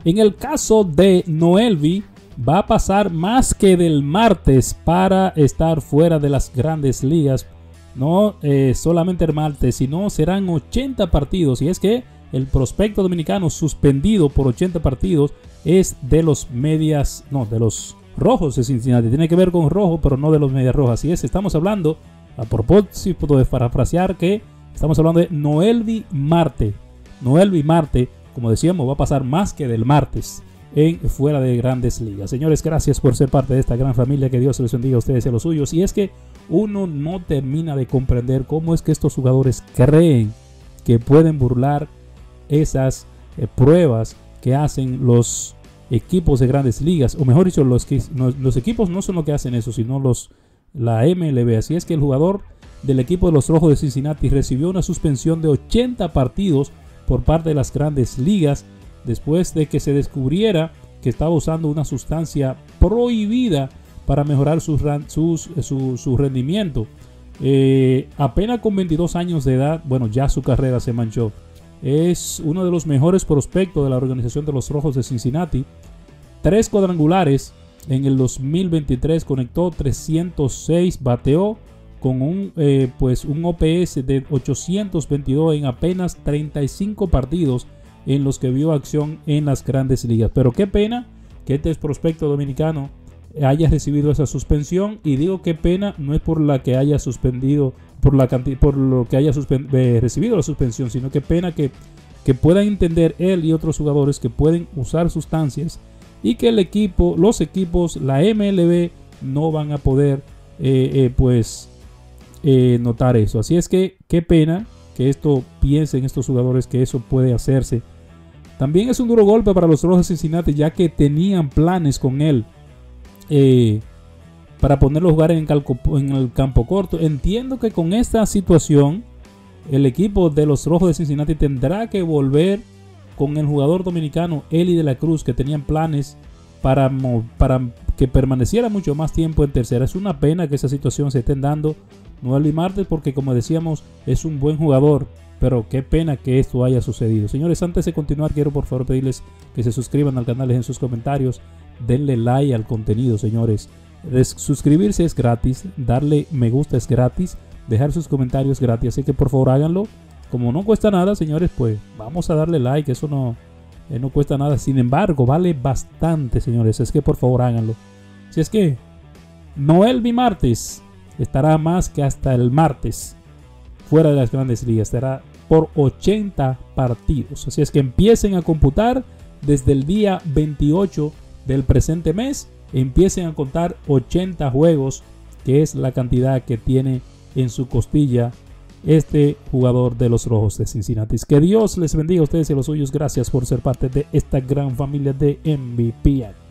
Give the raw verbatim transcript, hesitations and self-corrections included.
En el caso de Noelvi, va a pasar más que del martes para estar fuera de las grandes ligas. No eh, solamente el martes, sino serán ochenta partidos. Y es que el prospecto dominicano suspendido por ochenta partidos es de los medias, no, de los rojos de Cincinnati. Tiene que ver con rojo, pero no de los medias rojas. Así es, estamos hablando, a propósito de parafrasear, que estamos hablando de Noelvi Marte. Noelvi Marte, como decíamos, va a pasar más que del martes en fuera de grandes ligas. Señores, gracias por ser parte de esta gran familia. Que Dios les bendiga a ustedes y a los suyos. Y es que uno no termina de comprender cómo es que estos jugadores creen que pueden burlar esas eh, pruebas que hacen los equipos de grandes ligas, o mejor dicho, los, que, no, los equipos no son los que hacen eso, sino los la M L B. Así es que el jugador del equipo de los Rojos de Cincinnati recibió una suspensión de ochenta partidos por parte de las grandes ligas después de que se descubriera que estaba usando una sustancia prohibida para mejorar sus, sus, su, su rendimiento. Eh, apenas con veintidós años de edad, bueno, ya su carrera se manchó. Es uno de los mejores prospectos de la organización de los Rojos de Cincinnati. Tres cuadrangulares en el dos mil veintitrés, conectó trescientos seis, bateó con un, eh, pues un O P S de ochocientos veintidós en apenas treinta y cinco partidos en los que vio acción en las grandes ligas. Pero qué pena que este prospecto dominicano haya recibido esa suspensión, y digo qué pena no es por la que haya suspendido por la por lo que haya eh, recibido la suspensión, sino qué pena que, que puedan entender él y otros jugadores que pueden usar sustancias y que el equipo, los equipos, la M L B no van a poder eh, eh, pues eh, notar eso. Así es que qué pena que esto piensen estos jugadores que eso puede hacerse. También es un duro golpe para los Rojos de Cincinnati, ya que tenían planes con él eh, para ponerlo a jugar en el, calco, en el campo corto. Entiendo que con esta situación el equipo de los Rojos de Cincinnati tendrá que volver con el jugador dominicano Eli de la Cruz, que tenían planes para, para que permaneciera mucho más tiempo en tercera. Es una pena que esa situación se estén dando Noelvi Marte, porque como decíamos es un buen jugador, pero qué pena que esto haya sucedido. Señores, antes de continuar, quiero por favor pedirles que se suscriban al canal, en sus comentarios, denle like al contenido, señores. Es, suscribirse es gratis, darle me gusta es gratis, dejar sus comentarios gratis, así que por favor háganlo. Como no cuesta nada, señores, pues vamos a darle like, eso no, eh, no cuesta nada. Sin embargo, vale bastante, señores, es que por favor háganlo. Si es que Noelvi Martes estará más que hasta el martes fuera de las grandes ligas, estará por ochenta partidos. Así es que empiecen a computar desde el día veintiocho del presente mes, empiecen a contar ochenta juegos, que es la cantidad que tiene en su costilla este jugador de los Rojos de Cincinnati. Que Dios les bendiga a ustedes y a los suyos. Gracias por ser parte de esta gran familia de M V P.